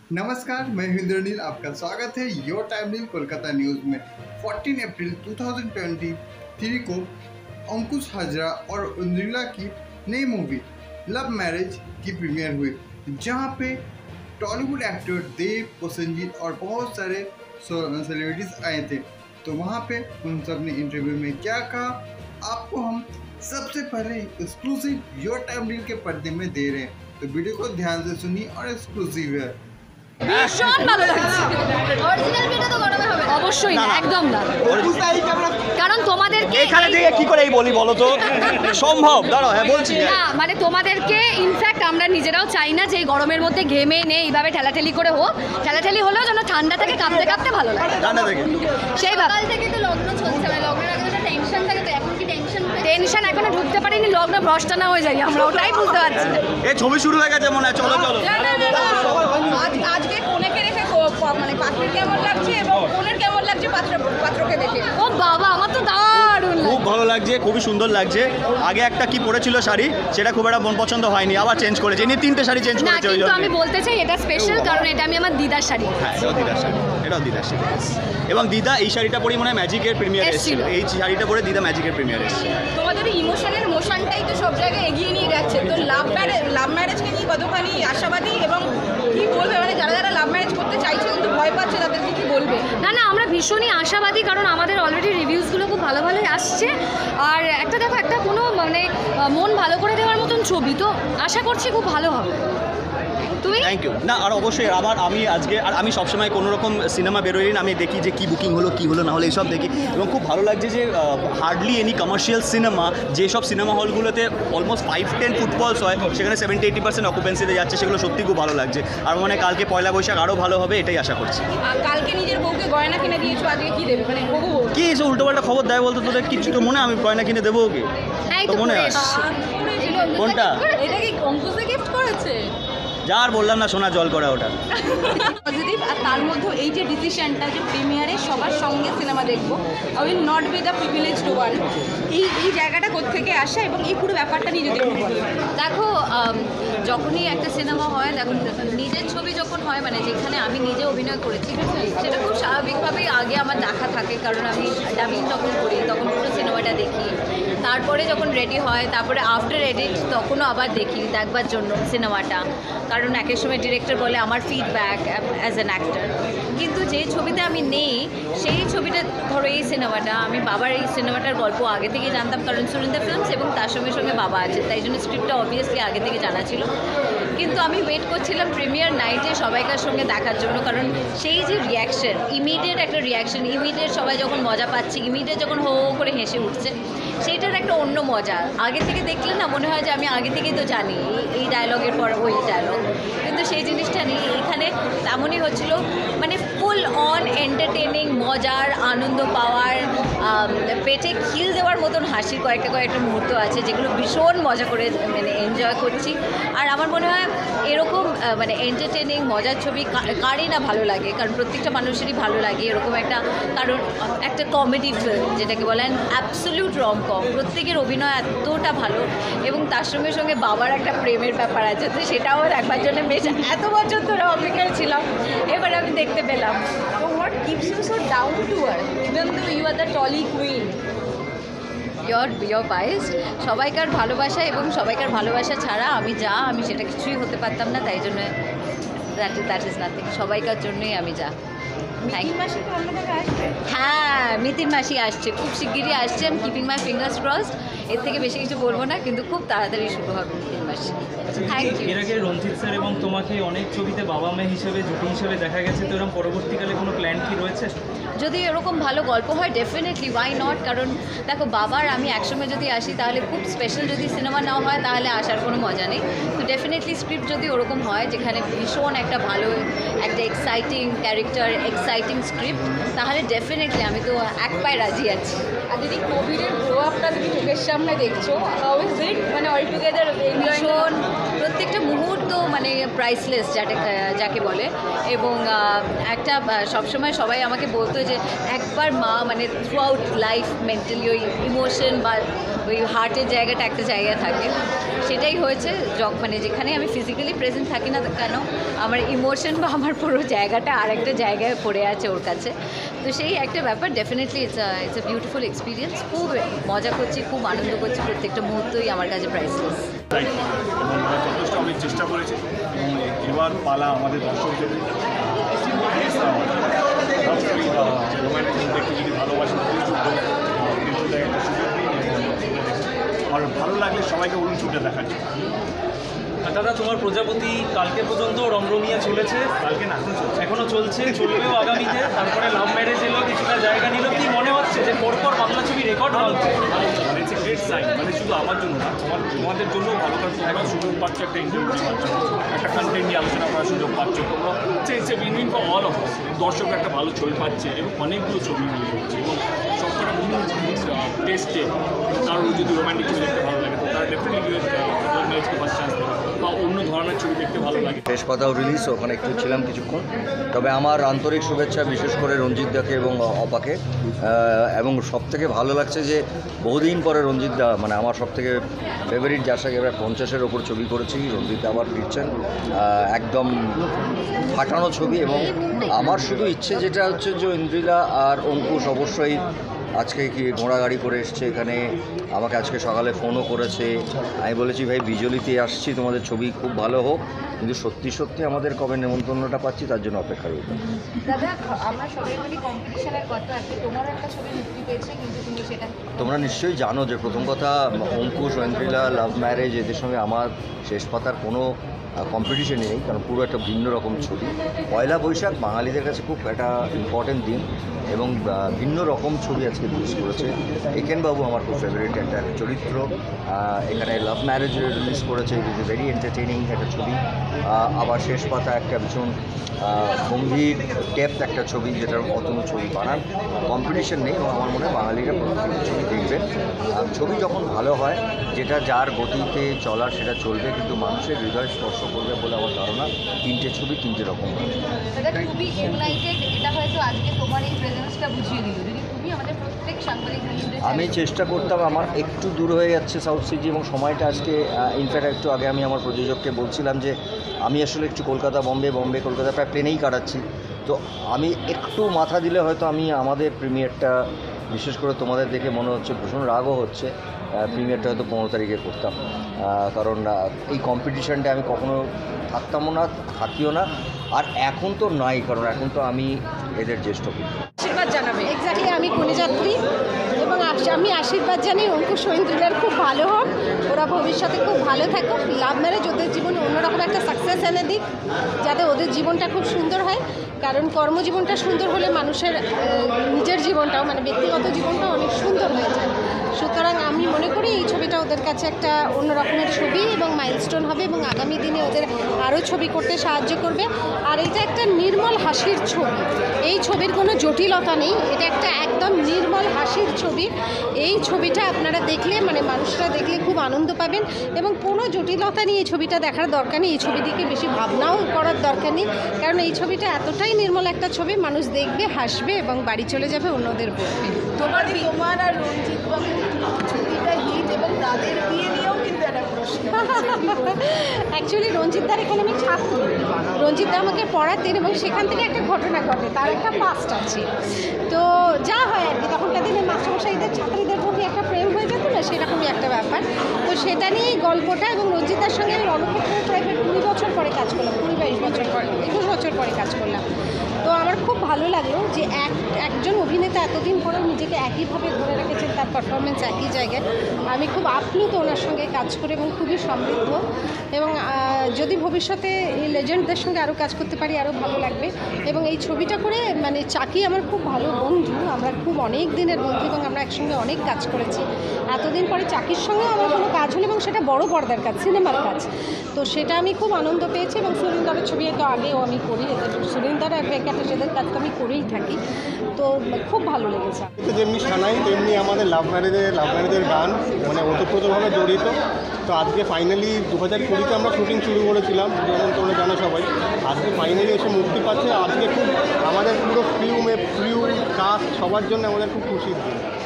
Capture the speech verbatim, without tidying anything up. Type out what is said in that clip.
नमस्कार, मैं इंद्रनील। आपका स्वागत है your time Neel Kolkata news में। चौदह अप्रैल दो हज़ार तेईस को अंकुश हजरा और इंद्रिला की नई मूवी लव मैरिज की प्रीमियर हुई, जहां पे टॉलीवुड एक्टर देव, प्रसेनजीत और बहुत सारे सेलिब्रिटीज आए थे। तो वहां पे उन सब ने इंटरव्यू में क्या कहा, आपको हम सबसे पहले एक्सक्लूसिव योर टाइम नील के पर्दे में दे रहे हैं, तो वीडियो को ध्यान से सुनिए और एक्सक्लूसिव है। ভীষণ ভালো লাগছে। অরিজিনাল ভিডিও তো গরমে হবে না, অবশ্যই না, একদম না। কারণ তোমাদেরকে এখানে থেকে কি করে বলি বলো তো, সম্ভব? দাঁড়াও, হ্যাঁ বলছি না, মানে তোমাদেরকে ইনফ্যাক্ট আমরা নিজেরাও চাই না যে এই গরমের মধ্যে ঘেমে নে এইভাবে ঠেলাঠেলি করে হোক। ঠেলাঠেলি হলেও যেন ঠান্ডা থেকে কাঁপতে কাঁপতে ভালো লাগে। ঠান্ডা থেকে সেই ভাবে কাল থেকে তো লগ্ন চলছে, মানে লগ্নের আগে একটা টেনশন থাকে, তো এখন কি টেনশন টেনশন এখনো ঢুকতে পারিনি, লগ্ন ভ্রষ্ট না হয়ে যায়, আমরা ওটাই বুঝতে পারছি। এই ছবি শুরু হয়ে গেছে মনে হয়, চলো চলো। আজকে কোনেকে রেখে মানে পাত্রের কেমন লাগছে এবং কোনের কেমন লাগছে পাত্র পাত্রকে দেখে? ও বাবা, আমার তো দারুণ খুব ভালো লাগছে, খুবই সুন্দর লাগছে। আগে একটা কি পরেছিল শাড়ি, সেটা খুব একটা মন পছন্দ হয়নি, আবার চেঞ্জ করেছে। ইনি তিনটে শাড়ি চেঞ্জ না, করেছে। কিন্তু আমি বলতে চাই এটা স্পেশাল, কারণ এটা আমি আমার দিদার শাড়ি। হ্যাঁ, এটাও দিদার শাড়ি, এটাও দিদার শাড়ি। এবং দিদা এই শাড়িটা পরে মনে হয় ম্যাজিকের প্রিমিয়ার এসেছিল। এই শাড়িটা পরে দিদা ম্যাজিকের প্রিমিয়ার এসেছিল। তোমাদের ইমোশনের মোশনটাই তো সব জায়গায় এগিয়ে নিয়ে যাচ্ছে। তো লাভ ম্যারেজ লাভ ম্যারেজকে নিয়ে কতখানি আশাবাদী এবং কি বলবে, মানে যারা যারা লাভ ম্যারেজ করতে চাইছে কিন্তু ভয় পাচ্ছে, তাদেরকে কি বলবে? না না, আমরা ভীষণই আশাবাদী, কারণ আমাদের অলরেডি রিভিউসগুলো খুব ভালো ভালোই আসছে। আর একটা দেখো, একটা কোনো মানে মন ভালো করে দেওয়ার মতন ছবি, তো আশা করছি খুব ভালো হবে। তুমি? Thank you. না, আর অবশ্যই আবার আমি আজকে আর আমি সবসময় কোনো রকম সিনেমা বেরোই না, আমি দেখি যে কি বুকিং হলো কি হলো না হলো এইসব দেখি, এবং খুব ভালো লাগছে যে হার্ডলি এনি কমার্শিয়াল সিনেমা, যেসব সিনেমা হলগুলোতে অলমোস্ট ফাইভ টেন ফুটফলস হয়, সেখানে সেভেন্টি এইটি পার্সেন্ট অকুপেন্সিতে যাচ্ছে, সেগুলো সত্যি খুব ভালো লাগছে। আর মানে কালকে পয়লা বৈশাখ আরও ভালো হবে, এটাই আশা করছি। কালকে নিজের বউকে গয়না কিনে দিয়েছো, আজকে কি দেবে? মানে বউ কি এসব উল্টোপাল্টা খবর দেয় বলতো, তোদের কিছু তো মনে আমি গয়না কিনে দেবো ওকে? এই তো তো মনে পরে হয় এসছি। কোনটা? এটা কি অঙ্কুশে গিফট করেছে? যা আর বললাম না, সোনা জল করা ওটা পজিটিভ। আর তার মধ্যে এই যে ডিসিশনটা যে প্রিমিয়ারে সবার সঙ্গে সিনেমা দেখবো, I will not be the privileged one, এই এই জায়গাটা কোত্থেকে আসা এবং এই পুরো ব্যাপারটা নিয়ে যদি একটু বলো। দেখো, যখনই একটা সিনেমা হয়, দেখো নিজের ছবি যখন হয়, মানে যেখানে আমি নিজে অভিনয় করেছি, সেটা খুব স্বাভাবিকভাবেই আগে আমার দেখা থাকে, কারণ আমি ডাবিং যখন করি তখন পুরো সিনেমাটা দেখি। তারপরে যখন রেডি হয়, তারপরে আফটার এডিট তখনও আবার দেখি দেখবার জন্য সিনেমাটা, কারণ এক এক সময় ডিরেক্টর বলে আমার ফিডব্যাক অ্যাজ অ্যান অ্যাক্টর। কিন্তু যে ছবিতে আমি নেই, সেই ছবিটা ধরো এই সিনেমাটা, আমি বাবার এই সিনেমাটার গল্প আগে থেকেই জানতাম, কারণ সুরিন্দর ফিল্মস এবং তার সঙ্গে সঙ্গে বাবা আছে, তাই জন্য স্ক্রিপ্টটা অবভিয়াসলি আগে থেকে জানা ছিল। কিন্তু আমি ওয়েট করছিলাম প্রিমিয়ার নাইটে সবাইকার সঙ্গে দেখার জন্য, কারণ সেই যে রিয়াকশন, ইমিডিয়েট একটা রিয়াকশন, ইমিডিয়েট সবাই যখন মজা পাচ্ছে, ইমিডিয়েট যখন হো হো করে হেসে উঠছে, সেইটার একটা অন্য মজা। আগে থেকে দেখলে না মনে হয় যে আমি আগে থেকেই তো জানি এই ডায়লগের পর ওই ডায়লগ, কিন্তু সেই জিনিসটা নেই এখানে। তেমনই হচ্ছিল, মানে ফুল অন এন্টারটেনিং, মজার, আনন্দ পাওয়ার, পেটে খিল দেওয়ার মতন হাসির কয়েকটা কয়েকটা মুহূর্ত আছে, যেগুলো ভীষণ মজা করে মানে এনজয় করছি। আর আমার মনে হয় এরকম মানে এন্টারটেনিং মজার ছবি কারই না ভালো লাগে, কারণ প্রত্যেকটা মানুষেরই ভালো লাগে এরকম একটা, কারণ একটা কমেডি ফিল্ম যেটাকে বলেন অ্যাবসলিউট রমকম, প্রত্যেকের অভিনয় এতটা ভালো, এবং তার সঙ্গে সঙ্গে বাবার একটা প্রেমের ব্যাপার আছে, তো সেটাও দেখবার জন্য বেশ এত বছর ধরে অপেক্ষায় ছিলাম, এবার আমি দেখতে পেলাম। What keeps you so down to earth even though you are the Tolly queen? You're you're biased. সবাইকার ভালোবাসা এবং সবাইকার ভালোবাসা ছাড়া আমি যা, আমি সেটা কিছুই হতে পারতাম না, তাই জন্য that is that is nothing. সবাইকার জন্যই আমি যা। হ্যাঁ, মিতিন মাসি আসছে, খুব শিগগিরই আসছে। আমি কিপিং মাই ফিঙ্গার্স ক্রসড, এর থেকে বেশি কিছু বলবো না, কিন্তু খুব তাড়াতাড়ি শুরু হবে মিতিন মাসি। Thank you. এর আগে রঞ্জিত স্যার এবং তোমাকে অনেক ছবিতে বাবা মা হিসেবে, জুটি হিসেবে দেখা গেছে, তো এরকম পরবর্তীকালে কোনো প্ল্যান কি রয়েছে? যদি এরকম ভালো গল্প হয় ডেফিনেটলি ওয়াই নট, কারণ দেখো বাবার আমি একসঙ্গে যদি আসি তাহলে খুব স্পেশাল, যদি সিনেমা না হয় তাহলে আসার কোনো মজা নেই। তো ডেফিনেটলি স্ক্রিপ্ট যদি ওরকম হয় যেখানে ভীষণ একটা ভালো একটা এক্সাইটিং ক্যারেক্টার, এক্সাইটিং স্ক্রিপ্ট, তাহলে ডেফিনেটলি আমি তো এক পায়ে রাজি আছি। আর যদি কোভিডের গ্রো আপটা তুমি চোখের সামনে দেখছো, হাউ ইজ ইট, মানে অল টুগেদার ভীষণ, প্রত্যেকটা মুহূর্ত মানে প্রাইসলেস যাকে যাকে বলে, এবং একটা সবসময় সবাই আমাকে বলতো যে একবার মা মানে থ্রু আউট লাইফ মেন্টালি ওই ইমোশন বা ওই হার্টের জায়গাটা একটা জায়গা থাকে, সেটাই হয়েছে। মানে যেখানে আমি ফিজিক্যালি প্রেজেন্ট থাকি না কেন, আমার ইমোশন বা আমার পুরো জায়গাটা আর একটা জায়গায় পড়ে আছে ওর কাছে। তো সেই একটা ব্যাপার, definitely it's it's a beautiful experience. খুব মজা করছি, খুব আনন্দ করছি, প্রত্যেকটা মুহূর্তই আমার কাছে প্রাইসলেস। যথেষ্ট অনেক চেষ্টা করেছি এবং এবার পালা আমাদের দর্শকদের দেখতে যদি ভালোবাসেন আর ভালো লাগলে সবাইকে বলুন ছুটে দেখার জন্য। দাদা, তোমার প্রজাপতি কালকে পর্যন্ত রমরমিয়া চলেছে, কালকে না এখনো চলছে, চলবেও আগামীতে। তারপরে লাভ ম্যারেজ এলো, কিছুটা জায়গা নিল। কি মনে হচ্ছে যে পরপর বাংলা ছবি রেকর্ড হচ্ছে? মানে ইটস এ গ্রেট সাইন, মানে শুধু আমার জন্য না, আমার তোমাদের জন্য ভালো কাজ তোমরা সুযোগ পাচ্ছ, একটা ইন্টারভিউ পাচ্ছ, একটা কন্টেন্ট নিয়ে আলোচনা করার সুযোগ পাচ্ছ তোমরা। It's a win win for all of us. দর্শক একটা ভালো ছবি পাচ্ছে এবং অনেকগুলো ছবি নিয়ে হচ্ছে এবং সবকটা বিভিন্ন টেস্টে কারোর যদি রোমান্টিক ছবি দেখতে ভালো লাগে তো তারা ডেফিনেটলি ম্যারেজকে ফার্স্ট চান্স দেবে, বা অন্য ধরনের ছবি দেখতে ভালো লাগে। শেষ পাতাও রিলিজ, ওখানে একটু ছিলাম কিছুক্ষণ। তবে আমার আন্তরিক শুভেচ্ছা বিশেষ করে রঞ্জিত দাকে এবং অপাকে, এবং সব থেকে ভালো লাগছে যে বহুদিন পরে রঞ্জিত দা, মানে আমার সব থেকে ফেভারিট, যার সঙ্গে এবার পঞ্চাশের ওপর ছবি করেছি, রঞ্জিত আবার ফিরছেন। একদম ফাটানো ছবি। এবং আমার শুধু ইচ্ছে যেটা হচ্ছে যে ইন্দ্রিলা আর অঙ্কুশ অবশ্যই আজকে কি ঘোড়া গাড়ি করে এসছে এখানে, আমাকে আজকে সকালে ফোনও করেছে। আমি বলেছি ভাই বিজলিতে আসছি, তোমাদের ছবি খুব ভালো হোক, কিন্তু সত্যি সত্যি আমাদের কবে নেমন্তন্নটা পাচ্ছি তার জন্য অপেক্ষা রইল। দাদা, আমরা সবাই মিলে কম্পিটিশনের কথা আছে, তোমার একটা ছবি মুক্তি পেয়েছে, কিন্তু তুমি সেটা তোমরা নিশ্চয়ই জানো যে প্রথম কথা অঙ্কুশ, ঐন্দ্রিলা, লাভ ম্যারেজ এদের সঙ্গে আমার শেষ পাতার কোনো কম্পিটিশন নেই, কারণ পুরো একটা ভিন্ন রকম ছবি। পয়লা বৈশাখ বাঙালিদের কাছে খুব একটা ইম্পর্টেন্ট দিন এবং ভিন্ন রকম ছবি আজকে রিলিজ করেছে। একেনবাবু আমার খুব ফেভারিট একটা চরিত্র, এখানে লাভ ম্যারেজ রিলিজ করেছে, it is a very entertaining একটা ছবি। আবার শেষ পাতা একটা ভীষণ গম্ভীর ডেপথ একটা ছবি, যেটার অতনো ছবি বানান, কম্পিটিশন নেই। এবং আমার মনে হয় বাঙালিরা প্রত্যেকটা ছবি দেখবেন। ছবি যখন ভালো হয়, যেটা যার গতিতে চলার সেটা চলবে, কিন্তু মানুষের হৃদয় স্পর্শ করবে বলে আমার ধারণা। তিনটে ছবি তিনটে রকম হবে। দাদা, খুবই ইউনাইটেড, এটা হয়তো আজকে তোমার এই প্রেজেন্সটা বুঝিয়ে দিল। যদি তুমি আমাদের প্রত্যেক সাংবাদিক বন্ধুদের আমি চেষ্টা করতাম, আমার একটু দূর হয়ে যাচ্ছে সাউথ সিটি এবং সময়টা আজকে, ইনফ্যাক্ট একটু আগে আমি আমার প্রযোজককে বলছিলাম যে আমি আসলে একটু কলকাতা বম্বে বম্বে কলকাতা প্রায় প্লেনেই কাটাচ্ছি। তো আমি একটু মাথা দিলে হয়তো আমি আমাদের প্রিমিয়ারটা, বিশেষ করে তোমাদের দেখে মনে হচ্ছে ভীষণ রাগও হচ্ছে, প্রিমিয়ারটা হয়তো পনেরো তারিখে করতাম, কারণ এই কম্পিটিশানটা আমি কখনো থাকতামও না, থাকিও না। আর এখন তো নাই, কারণ এখন তো আমি এদের জ্যেষ্ঠ পুত্র। আশীর্বাদ জানাবে এক্স্যাক্টলি, আমি কন্যাযাত্রী এবং আমি আশীর্বাদ জানি অঙ্কুশ ঐন্দ্রিলার খুব ভালো হোক, ওরা ভবিষ্যতে খুব ভালো থাকুক। লাভ ম্যারেজ ওদের জীবনে অন্যরকম একটা সাকসেস এনে দিক, যাতে ওদের জীবনটা খুব সুন্দর হয়। কারণ কর্মজীবনটা সুন্দর হলে মানুষের নিজের জীবনটাও, মানে ব্যক্তিগত জীবনটাও অনেক সুন্দর হয়ে যায়। সুতরাং আমি মনে করি এই ছবিটা ওদের কাছে একটা অন্য রকমের ছবি এবং মাইলস্টোন হবে, এবং আগামী দিনে ওদের আরও ছবি করতে সাহায্য করবে। আর এটা একটা নির্মল হাসির ছবি, এই ছবির কোনো জটিলতা নেই, এটা একটা একদম নির্মল হাসির ছবি। এই ছবিটা আপনারা দেখলে, মানে মানুষরা দেখলে খুব আনন্দ পাবেন, এবং কোনো জটিলতা নিয়ে এই ছবিটা দেখার দরকার নেই, এই ছবি দিকে বেশি ভাবনাও করার দরকার নেই, কারণ এই ছবিটা এতটাই নির্মল একটা ছবি, মানুষ দেখবে, হাসবে এবং বাড়ি চলে যাবে অন্যদের বলবে। তোমার তোমার আর রঞ্জিত বাবু ছবিটা হিট, এবং তাদের বিয়ে নিয়েও কিন্তু একটা প্রশ্ন। অ্যাকচুয়ালি রঞ্জিতদার এখানে আমি ছাত্র, রঞ্জিতদা আমাকে পড়াতেন এবং সেখান থেকে একটা ঘটনা ঘটে, তার একটা পাস্ট আছে। তো যা হয় আর কি, তখনকার দিনে মাস্টারমশাইদের ছাত্রীদের প্রতি একটা প্রেম হয়ে যেত না, সেরকমই একটা ব্যাপার। তো সেটা নিয়েই গল্পটা, এবং রঞ্জিতদার সঙ্গে আমি রণক্ষেত্র প্রায় কুড়ি বছর পরে কাজ করলাম, কুড়ি বাইশ বছর পরে, একুশ বছর পরে কাজ করলাম। তো আমার খুব ভালো লাগলো যে এক একজন অভিনেতা এতদিন পরেও নিজেকে একইভাবে ধরে রেখেছেন, তার পারফরমেন্স একই জায়গায়। আমি খুব আপ্লুত ওনার সঙ্গে কাজ করে এবং খুবই সমৃদ্ধ, এবং যদি ভবিষ্যতে এই লেজেন্ডদের সঙ্গে আরও কাজ করতে পারি আরও ভালো লাগবে। এবং এই ছবিটা করে, মানে চাকি আমার খুব ভালো বন্ধু, আমরা খুব অনেক দিনের বন্ধু এবং আমরা একসঙ্গে অনেক কাজ করেছি। এতদিন পরে চাকির সঙ্গেও আমার কোনো কাজ হলো, এবং সেটা বড় পর্দার কাজ, সিনেমার কাজ। তো সেটা আমি খুব আনন্দ পেয়েছি, এবং সুরিন্দারের ছবি তো আগেও আমি করি, সুরিন্দার আর বেকাতে সেদের কাজ তো আমি করেই থাকি, তো খুব ভালো লেগেছে। যেমনি সানাই তেমনি আমাদের লাভ ম্যারেজের লাভ ম্যারেজের গান মানে ওতপ্রোতভাবে জড়িত। তো আজকে ফাইনালি দু হাজার কুড়িতে আমরা শুটিং শুরু করেছিলাম, যেমন তোমরা জানো সবাই। আজকে ফাইনালি এসে মুক্তি পাচ্ছে, আজকে খুব আমাদের পুরো ফিল্মে ফিল্ম কাস্ট সবার জন্য আমাদের খুব খুশির দিন।